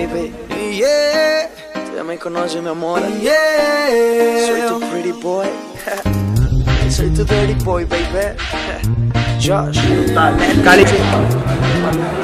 baby. Yeah. Tú ya me conoces, mi amor. Yeah. Soy tu pretty boy. Soy tu dirty boy, baby. Josh. Cali.